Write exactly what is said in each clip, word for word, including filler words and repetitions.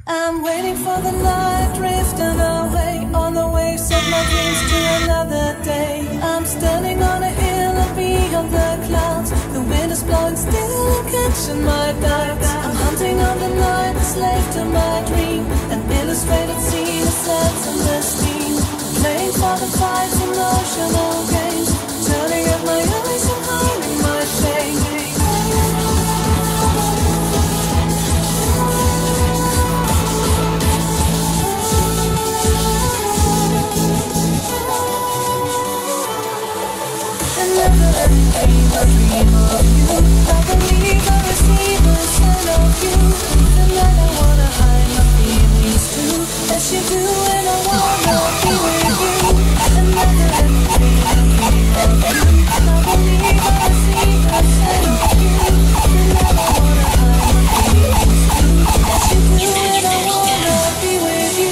I'm waiting for the night, drifting away on the waves of my dreams to another day. I'm standing on a hill and beyond the clouds. The wind is blowing, still I'm catching my doubts. I'm hunting on the night, a slave to my dream. An illustrated scene, a sense and the steam. Playing for the fights, emotional games. Turning up my eyes and hiding my shame. Never-ending dream, I dream of you. I believe I receive a sign of you. Tonight I wanna hide my feelings too, as you do, and I wanna be with you. A never-ending dream, I dream of you. I believe I receive a sign of you. Tonight I wanna hide my feelings too, as you do, and I wanna be with you.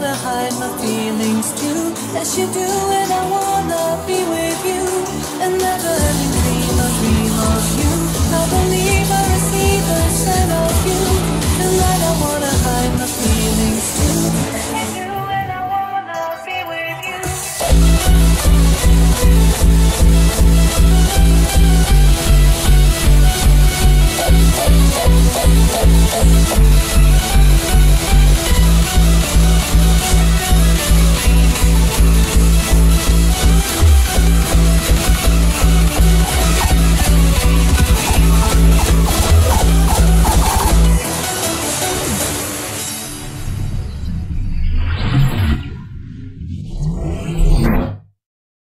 As you do, and I wanna be with you. And